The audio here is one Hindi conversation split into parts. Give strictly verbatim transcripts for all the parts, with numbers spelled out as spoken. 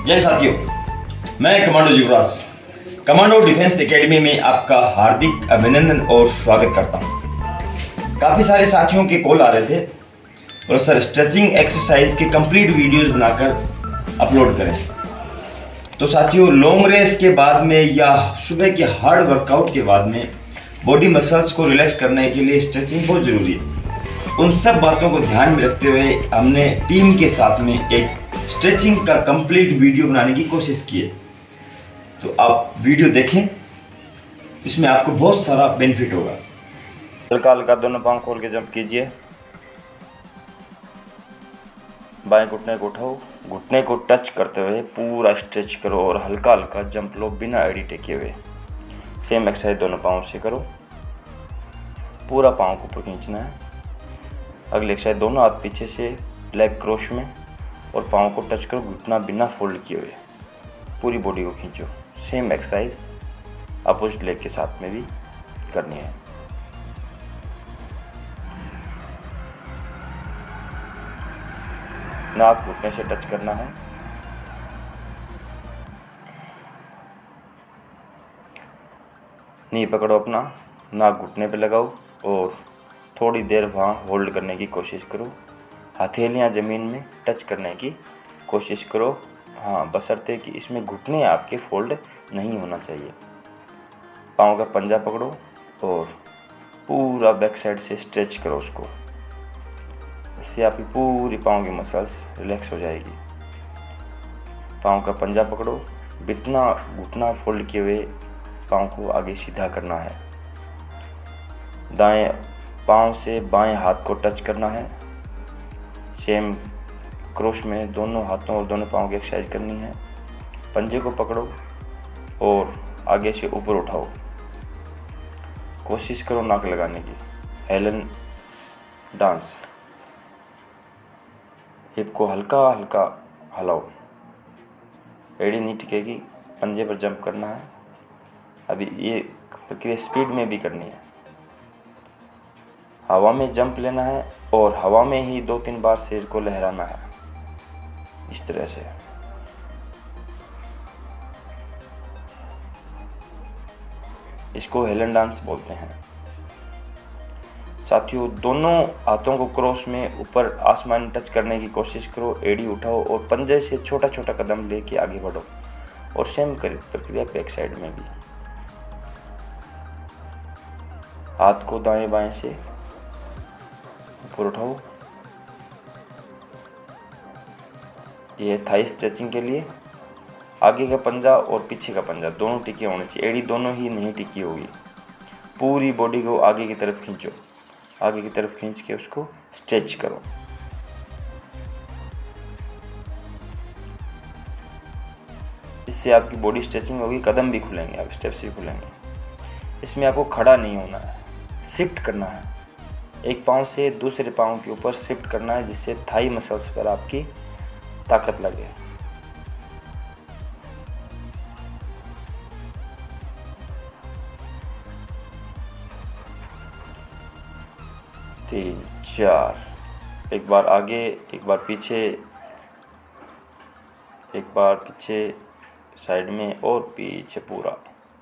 जय साथियों, मैं commando Yuvraj commando defence academy में आपका हार्दिक अभिनंदन और स्वागत करता हूं। काफ़ी सारे साथियों के कॉल आ रहे थे और सर स्ट्रेचिंग एक्सरसाइज के कंप्लीट वीडियोस बनाकर अपलोड करें। तो साथियों, लॉन्ग रेस के बाद में या सुबह के हार्ड वर्कआउट के बाद में बॉडी मसल्स को रिलैक्स करने के लिए स्ट्रेचिंग बहुत ज़रूरी है। उन सब बातों को ध्यान में रखते हुए हमने टीम के साथ में एक स्ट्रेचिंग का कंप्लीट वीडियो बनाने की कोशिश की है। तो आप वीडियो देखें, इसमें आपको बहुत सारा बेनिफिट होगा। हल्का हल्का दोनों पाँव खोल के जंप कीजिए। बाएं घुटने को उठाओ, घुटने को टच करते हुए पूरा स्ट्रेच करो और हल्का हल्का जंप लो बिना एड़ी टेके हुए। सेम एक्सरसाइज दोनों पाँव से करो। पूरा पाँव को ऊपर खींचना है। अगली एक्सरसाइज दोनों हाथ पीछे से लेग क्रॉस में और पाँव को टच करो घुटना बिना फोल्ड किए हुए। पूरी बॉडी को खींचो। सेम एक्सरसाइज अपोजिट लेग के साथ में भी करनी है। नाक घुटने से टच करना है। नी पकड़ो अपना, नाक घुटने पे लगाओ और थोड़ी देर वहाँ होल्ड करने की कोशिश करो। हथेलियाँ ज़मीन में टच करने की कोशिश करो। हाँ, बशर्ते कि इसमें घुटने आपके फोल्ड नहीं होना चाहिए। पाँव का पंजा पकड़ो और पूरा बैक साइड से स्ट्रेच करो उसको। इससे आपकी पूरी पाँव की मसल्स रिलैक्स हो जाएगी। पाँव का पंजा पकड़ो, बितना घुटना फोल्ड किए हुए पाँव को आगे सीधा करना है। दाएं पाँव से बाएं हाथ को टच करना है। सेम क्रॉस में दोनों हाथों और दोनों पाँव की एक्सरसाइज करनी है। पंजे को पकड़ो और आगे से ऊपर उठाओ। कोशिश करो नाक लगाने की। Helen dance. हिप को हल्का हल्का हिलाओ, एड़ी नहीं टिकेगी। पंजे पर जंप करना है। अभी ये प्रक्रिया स्पीड में भी करनी है। हवा में जंप लेना है और हवा में ही दो तीन बार सिर को लहराना है, इस तरह से। इसको हेलन डांस बोलते हैं। साथियों, दोनों हाथों को क्रॉस में ऊपर आसमान टच करने की कोशिश करो। एड़ी उठाओ और पंजे से छोटा छोटा कदम लेके आगे बढ़ो और सेम प्रक्रिया बैक साइड में भी। हाथ को दाएं बाएं से ऊपर उठाओ। ये थाई स्ट्रेचिंग के लिए आगे का पंजा और पीछे का पंजा दोनों टिके होने चाहिए। एड़ी दोनों ही नहीं टिकी होगी। पूरी बॉडी को आगे की तरफ खींचो। आगे की तरफ खींच के उसको स्ट्रेच करो। इससे आपकी बॉडी स्ट्रेचिंग होगी, कदम भी खुलेंगे, आप स्टेप्स भी खुलेंगे। इसमें आपको खड़ा नहीं होना है, शिफ्ट करना है। एक पाँव से दूसरे पाँव के ऊपर शिफ्ट करना है, जिससे थाई मसल्स पर आपकी ताकत लगे। तीन चार, एक बार आगे, एक बार पीछे, एक बार पीछे साइड में और पीछे पूरा।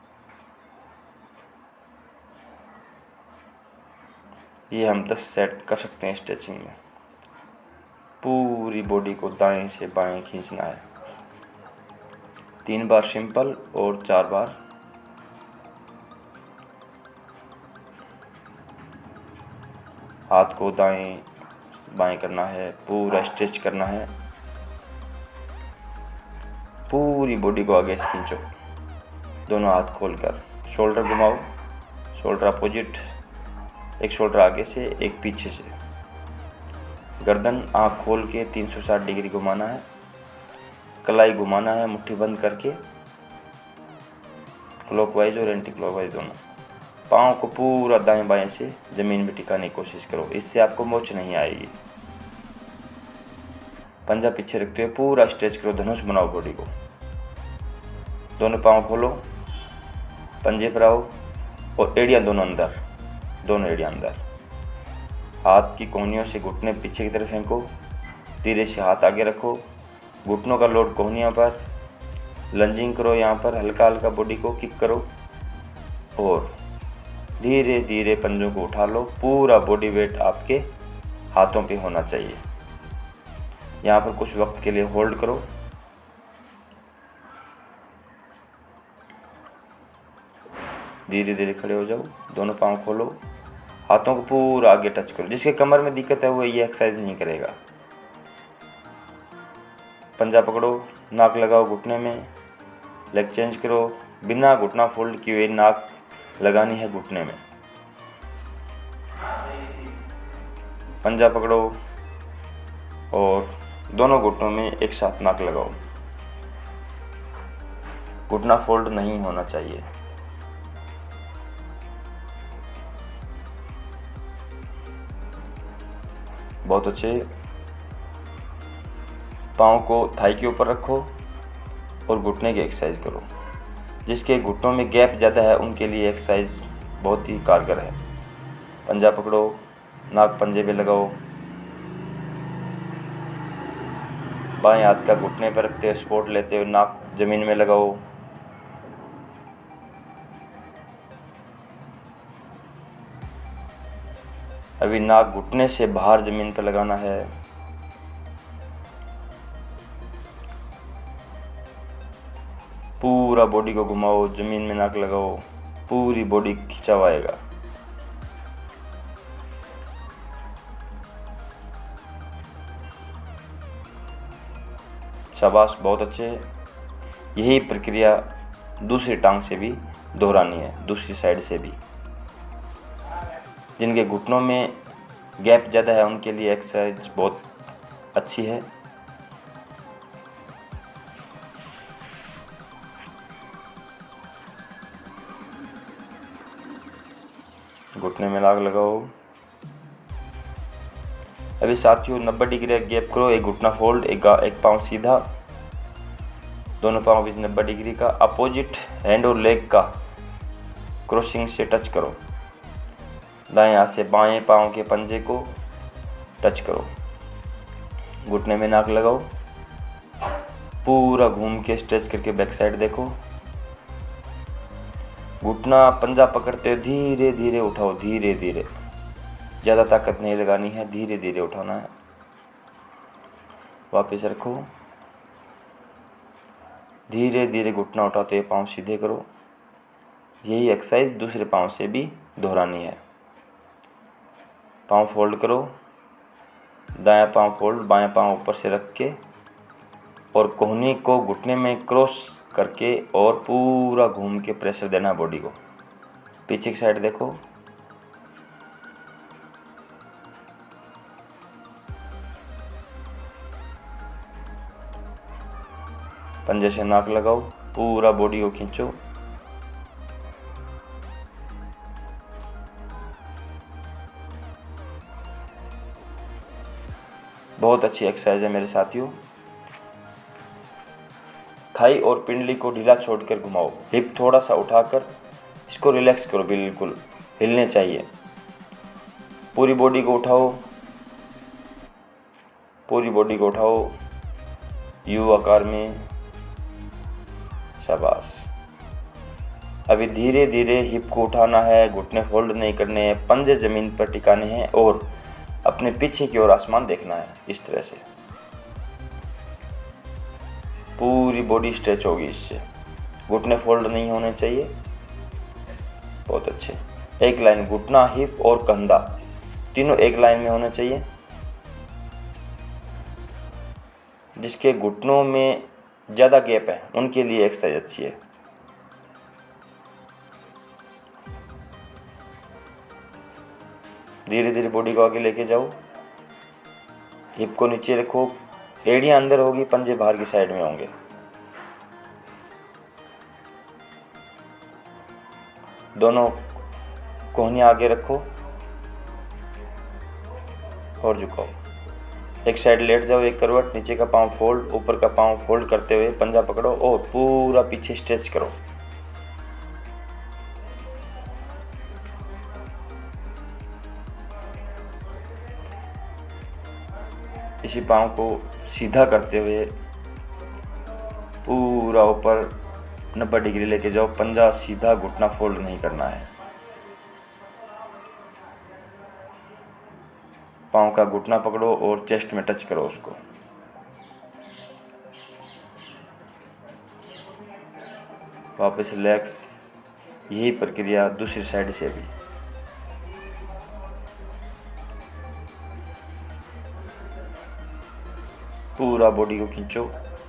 ये हम दस सेट कर सकते हैं स्ट्रेचिंग में। पूरी बॉडी को दाएं से बाएं खींचना है। तीन बार सिंपल और चार बार हाथ को दाएं बाएं करना है। पूरा स्ट्रेच करना है। पूरी बॉडी को आगे से खींचो, दोनों हाथ खोलकर। शोल्डर घुमाओ, शोल्डर अपोजिट, एक शोल्डर आगे से एक पीछे से। गर्दन आँख खोल के तीन सौ साठ डिग्री घुमाना है। कलाई घुमाना है मुट्ठी बंद करके, क्लॉकवाइज और एंटी क्लॉकवाइज दोनों। पाँव को पूरा दाएं बाएं से ज़मीन में टिकाने की कोशिश करो। इससे आपको मोच नहीं आएगी। पंजा पीछे रखते हुए पूरा स्ट्रेच करो। धनुष बनाओ बॉडी को। दोनों पाँव खोलो, पंजे पर आओ और एड़ियाँ दोनों अंदर, दोनों एड़ियाँ अंदर। हाथ की कोहनियों से घुटने पीछे की तरफ फेंको। धीरे से हाथ आगे रखो। घुटनों का लोड कोहनियों पर लंजिंग करो, यहाँ पर हल्का हल्का बॉडी को किक करो और धीरे धीरे पंजों को उठा लो। पूरा बॉडी वेट आपके हाथों पे होना चाहिए। यहाँ पर कुछ वक्त के लिए होल्ड करो। धीरे धीरे खड़े हो जाओ, दोनों पाँव खोलो, हाथों को पूरा आगे टच करो। जिसके कमर में दिक्कत है वो ये एक्सरसाइज नहीं करेगा। पंजा पकड़ो, नाक लगाओ घुटने में, लेग चेंज करो। बिना घुटना फोल्ड किए हुए नाक लगानी है घुटने में। पंजा पकड़ो और दोनों घुटनों में एक साथ नाक लगाओ। घुटना फोल्ड नहीं होना चाहिए। बहुत अच्छे। पाँव को थाई के ऊपर रखो और घुटने की एक्सरसाइज करो। जिसके घुटनों में गैप ज़्यादा है उनके लिए एक्सरसाइज बहुत ही कारगर है। पंजा पकड़ो, नाक पंजे पे लगाओ, बाएं हाथ का घुटने पर रखते हुए सपोर्ट लेते हुए नाक जमीन में लगाओ। अभी नाक घुटने से बाहर जमीन पर लगाना है। पूरा बॉडी को घुमाओ, जमीन में नाक लगाओ, पूरी बॉडी खिंचाव आएगा। शाबाश, बहुत अच्छे। यही प्रक्रिया दूसरी टांग से भी दोहरानी है, दूसरी साइड से भी। जिनके घुटनों में गैप ज़्यादा है उनके लिए एक्सरसाइज बहुत अच्छी है। घुटने में नाक लगाओ। अभी साथियों नब्बे डिग्री गैप करो। एक घुटना फोल्ड, एक एक पाँव सीधा, दोनों पाँव बीच नब्बे डिग्री का। अपोजिट हैंड और लेग का क्रॉसिंग से टच करो। दाएं हाथ से बाएं पाँव के पंजे को टच करो। घुटने में नाक लगाओ। पूरा घूम के स्ट्रेच करके बैक साइड देखो। घुटना पंजा पकड़ते हुए धीरे धीरे उठाओ, धीरे धीरे। ज़्यादा ताकत नहीं लगानी है, धीरे धीरे उठाना है। वापस रखो। धीरे धीरे घुटना उठाते हुए पाँव सीधे करो। यही एक्सरसाइज दूसरे पाँव से भी दोहरानी है। पाँव फोल्ड करो, दायां पाँव फोल्ड, बायां पाँव ऊपर से रख के और कोहनी को घुटने में क्रॉस करके और पूरा घूम के प्रेशर देना है बॉडी को। पीछे की साइड देखो। पंजे से नाक लगाओ, पूरा बॉडी को खींचो। बहुत अच्छी एक्सरसाइज है मेरे साथियों। थाई और पिंडली को ढीला छोड़कर घुमाओ। हिप थोड़ा सा उठाकर इसको रिलैक्स करो, बिल्कुल हिलने चाहिए। पूरी बॉडी को उठाओ, पूरी बॉडी को उठाओ यू आकार में। शाबाश। अभी धीरे धीरे हिप को उठाना है, घुटने फोल्ड नहीं करने हैं, पंजे जमीन पर टिकाने हैं और अपने पीछे की ओर आसमान देखना है। इस तरह से पूरी बॉडी स्ट्रेच होगी इससे। घुटने फोल्ड नहीं होने चाहिए। बहुत अच्छे। एक लाइन घुटना, हिप और कंधा तीनों एक लाइन में होने चाहिए। जिसके घुटनों में ज़्यादा गैप है उनके लिए एक्सरसाइज अच्छी है। धीरे धीरे बॉडी को आगे लेके जाओ। हिप को नीचे रखो, एड़ियां अंदर होगी, पंजे बाहर की साइड में होंगे। दोनों कोहनियां आगे रखो और झुकाओ। एक साइड लेट जाओ, एक करवट, नीचे का पांव फोल्ड, ऊपर का पांव फोल्ड करते हुए पंजा पकड़ो और पूरा पीछे स्ट्रेच करो। इसी पांव को सीधा करते हुए पूरा ऊपर नब्बे डिग्री लेके जाओ, पंजा सीधा, घुटना फोल्ड नहीं करना है। पाँव का घुटना पकड़ो और चेस्ट में टच करो उसको। वापस रिलैक्स। यही प्रक्रिया दूसरी साइड से भी। पूरा बॉडी को खींचो।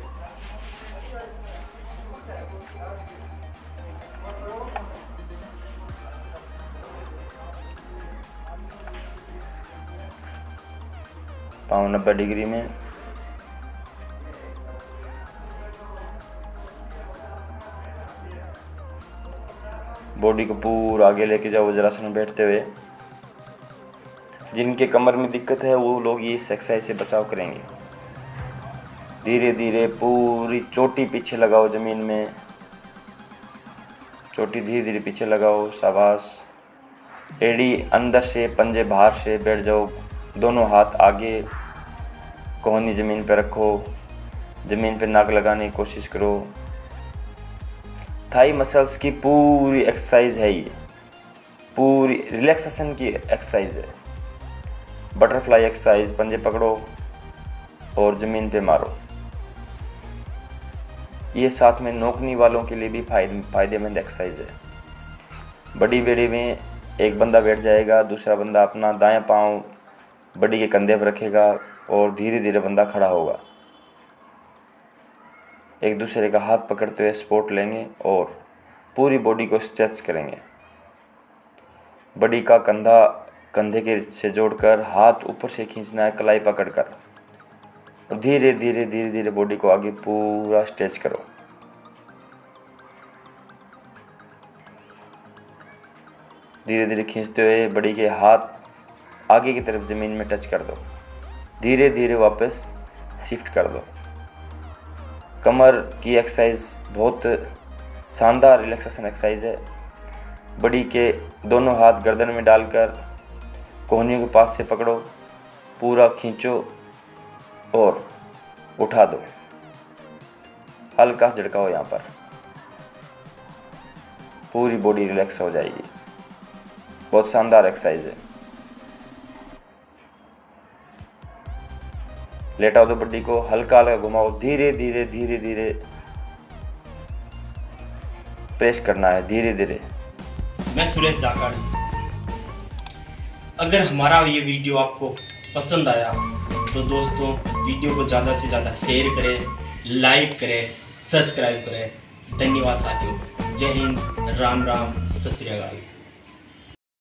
पाँव नब्बे डिग्री में। बॉडी को पूरा आगे लेके जाओ वज्रासन में बैठते हुए। जिनके कमर में दिक्कत है वो लोग ये इस एक्सरसाइज से बचाव करेंगे। धीरे धीरे पूरी चोटी पीछे लगाओ ज़मीन में। चोटी धीरे धीरे पीछे लगाओ, शाबाश। एड़ी अंदर से, पंजे बाहर से बैठ जाओ। दोनों हाथ आगे, कोहनी ज़मीन पे रखो। ज़मीन पे नाक लगाने की कोशिश करो। थाई मसल्स की पूरी एक्सरसाइज है ये, पूरी रिलैक्सेशन की एक्सरसाइज है। Butterfly exercise. पंजे पकड़ो और ज़मीन पे मारो। ये साथ में नौकनी वालों के लिए भी फायदे फायदेमंद एक्सरसाइज है। बड़ी बेड़ी में एक बंदा बैठ जाएगा, दूसरा बंदा अपना दाएं पाँव बड़ी के कंधे पर रखेगा और धीरे धीरे बंदा खड़ा होगा। एक दूसरे का हाथ पकड़ते हुए सपोर्ट लेंगे और पूरी बॉडी को स्ट्रेच करेंगे। बॉडी का कंधा कंधे के से जोड़कर हाथ ऊपर से खींचना है, कलाई पकड़कर, और धीरे धीरे धीरे धीरे बॉडी को आगे पूरा स्ट्रेच करो। धीरे धीरे खींचते हुए बॉडी के हाथ आगे की तरफ ज़मीन में टच कर दो। धीरे धीरे वापस शिफ्ट कर दो। कमर की एक्सरसाइज बहुत शानदार रिलैक्सेशन एक्सरसाइज है। बॉडी के दोनों हाथ गर्दन में डालकर कोहनियों के पास से पकड़ो, पूरा खींचो और उठा दो। हल्का झटकाओ, यहाँ पर पूरी बॉडी रिलैक्स हो जाएगी। बहुत शानदार एक्सरसाइज है। लेटाओ दो बॉडी को, हल्का हल्का घुमाओ। धीरे धीरे धीरे धीरे प्रेस करना है, धीरे धीरे। मैं सुरेश जाखड़। अगर हमारा ये वीडियो आपको पसंद आया तो दोस्तों वीडियो को ज़्यादा से ज़्यादा शेयर करें, लाइक करें, सब्सक्राइब करें। धन्यवाद साथियों। जय हिंद, राम राम, सत श्री अकाल।